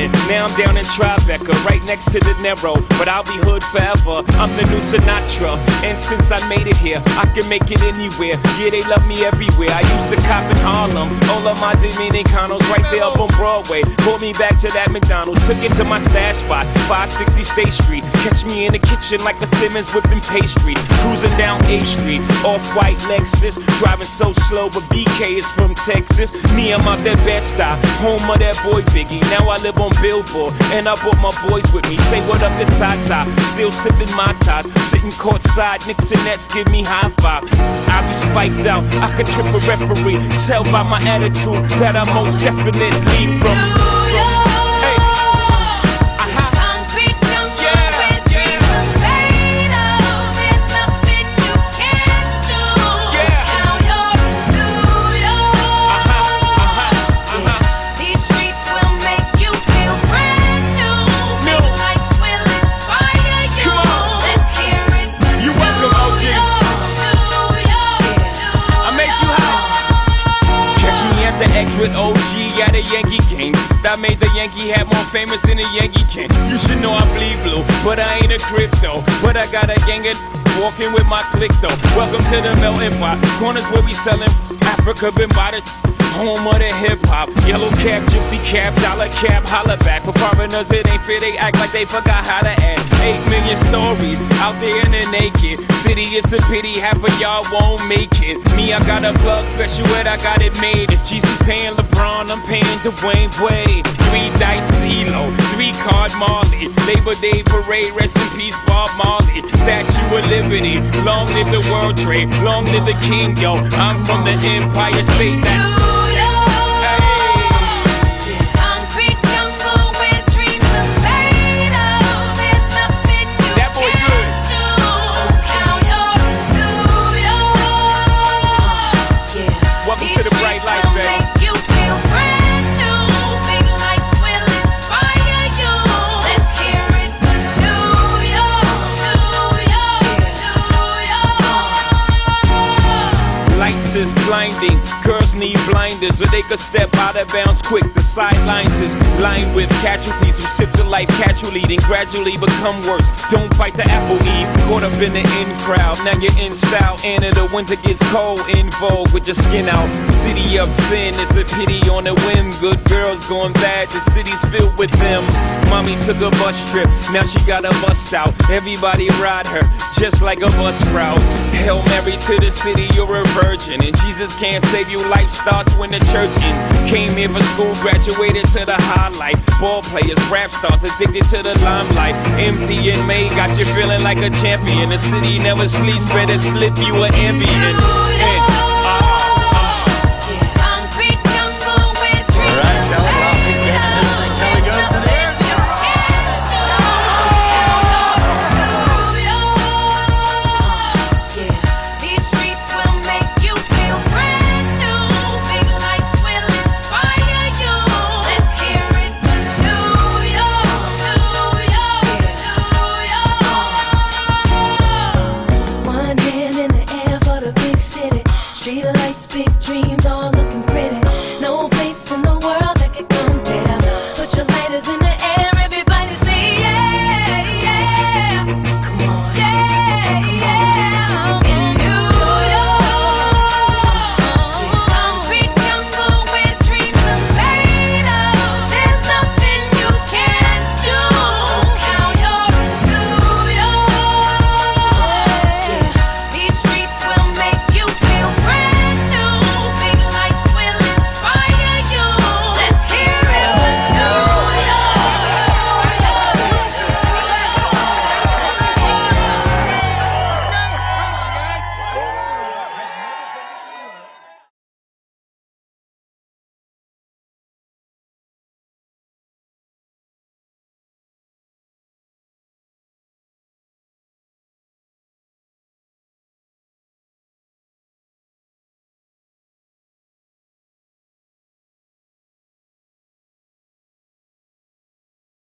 Brooklyn, now I'm down in Tribeca, right next to De Niro. But I'll be hood forever, I'm the new Sinatra. And since I made it here, I can make it anywhere. Yeah, they love me everywhere. I used to cop in Harlem, all of my Dominicanos right there up on Broadway. Pulled me back to that McDonald's, took it to my stash spot, 560 State Street. Catch me in the kitchen like a Simmons whipping pastry. Cruising down A Street, off-white Lexus, driving so slow, but BK is from Texas. Me, I'm out that Bed-Stuy, home of that boy Biggie. Now I live on Billboard, and I brought my boys with me. Say what up to Tata, still sipping my ties, sitting courtside, Knicks and Nets give me high five. I be spiked out, I could trip a referee. Tell by my attitude that I most definitely from. With OG at a Yankee game that made the Yankee hat more famous than a Yankee can. You should know I bleed blue, but I ain't a crypto. But I got a gang of walking with my click though. Welcome to the melting pot, corners where we selling Africa been by the home of the hip-hop. Yellow cap, gypsy cap, dollar cap, holla back. For foreigners it ain't fair, they act like they forgot how to act. 8 million stories out there in the naked city, it's a pity half of y'all won't make it. Me, I got a plug special ed, I got it made. If Jesus paying LeBron, I'm paying Dwayne Wade. 3 dice CeeLo, 3 card Marley. Labor Day parade, rest in peace Bob Marley. Statue of Liberty, long live the World Trade, long live the King, yo. I'm from the Empire State, that's is blinding. Girls need blinders so they could step out of bounds quick. The sidelines is lined with casualties who sip the life casually, then gradually become worse. Don't fight the apple eve, caught up in the in crowd. Now you're in style, and in the winter gets cold. In vogue with your skin out. City of sin, it's a pity on a whim. Good girls going bad, the city's filled with them. Mommy took a bus trip, now she got a bust out. Everybody ride her, just like a bus route. Hail Mary to the city, you're a virgin. And Jesus can't save you, life starts when the church in. Came here for school, graduated to the highlight. Ball players, rap stars, addicted to the limelight. Empty and May got you feeling like a champion. The city never sleeps, better slip you an ambient.